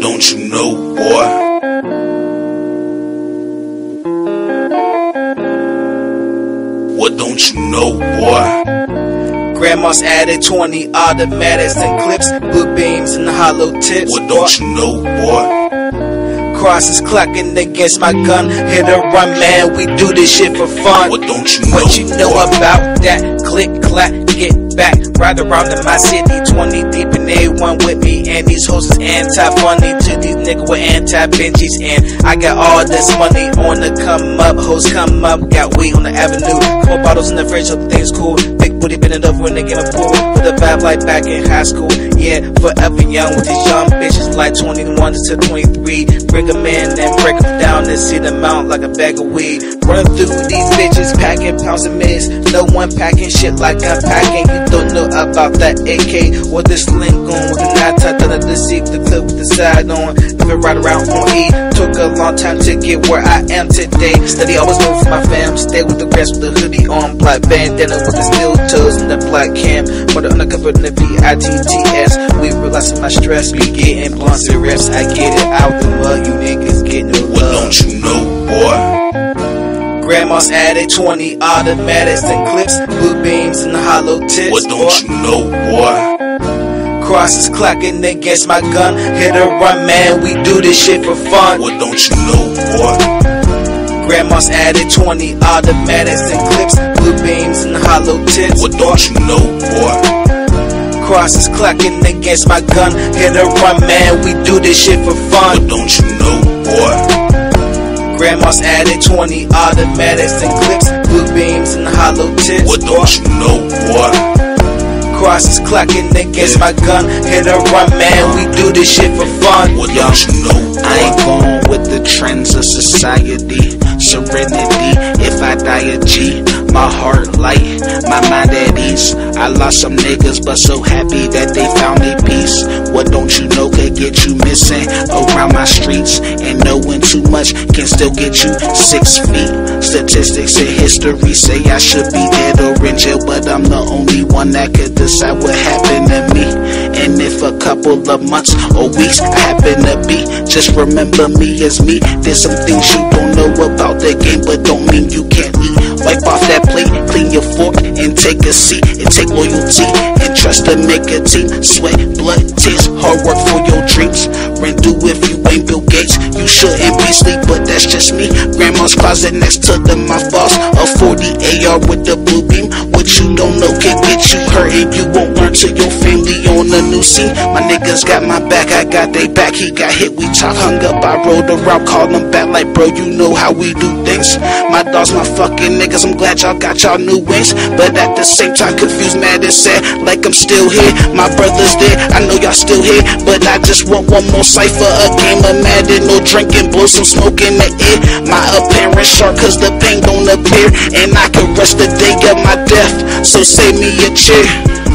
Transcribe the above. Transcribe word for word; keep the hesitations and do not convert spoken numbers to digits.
don't you know, boy? What don't you know, boy? Grandma's added twenty automatics and clips, blue beams and hollow tips. What don't you know, boy? Crosses clacking against my gun. Hit or run, man, we do this shit for fun. What don't you know? What you know about that? Click, clack, get back. Ride around in my city, twenty deep and they one with me. And these hoes is anti-funny to these niggas with anti-Benjis. And I got all this money on the come up. Hoes come up, got weed on the avenue. Couple bottles in the fridge, hope things cool. Big booty bend it over when they get a pool. With a vibe like back in high school. Yeah, forever young with these young bitches like twenty-one to twenty-three. Bring them in and break them down and see them out like a bag of weed. Run through these bitches, packing pounds of mix. No one packing shit like I'm packing. You don't know about that A K or the sling gun with the nine tucked under the seat, the clip with the side on. Never ride around on E. Took a long time to get where I am today. Steady always move for my fam. Stay with the rest with the hoodie on. Black bandana with the steel toes and the black cam. With the undercover in the V I T T S. We relaxing my stress. Be getting blunts and reps. I get it out the mud. You niggas get no love. What don't you know, boy? Grandma's added twenty automatics and clips, blue beams and hollow tips. What don't you know, boy? Crosses clacking against my gun. Hit or run, man, we do this shit for fun. What don't you know, boy? Grandma's added twenty automatics and clips, blue beams and hollow tips. What don't you know, boy? Crosses clacking against my gun. Hit or run, man, we do this shit for fun. What don't you know, boy? Grandma's added twenty automatics and clips, blue beams and hollow tips. What don't you know, boy? Crosses clacking against my gun. Hit or run, man, we do this shit for fun. What don't you know, boy? I ain't going with the trends of society. Serenity, if I die a G. My heart light, my mind at ease. I lost some niggas, but so happy that they found their peace. What don't you know could get you missing around my streets? And knowing too much can still get you six feet. Statistics and history say I should be dead or in jail, but I'm the only one that could decide what happened to me. And if a couple of months or weeks I happen to be, just remember me as me. There's some things you don't know about the game, but don't mean you can't eat. Wipe off that plate, clean your fork, and take a seat. It take loyalty and trust to make a team. Sweat, blood, tears, hard work for your dreams. Rent due if you ain't Bill Gates. You shouldn't be sleep, but that's just me. Grandma's closet next to the my boss. A forty A R with the blue beam. What you don't know can get you hurt, and you won't learn till your family on a new scene. My niggas got my back, I got they back. He got hit, we talk, hung up. I rode around, called him back like, bro, you know how we do things. My dogs, my fucking niggas. I'm glad y'all got y'all new wings, but at the same time confused, mad and sad, like I'm still here. My brother's there, I know y'all still here, but I just want one more cipher, a game of Madden, no drinking, blow some smoke in the air. My appearance sharp cause the pain don't appear, and I can rush the day of my death, so save me a chair.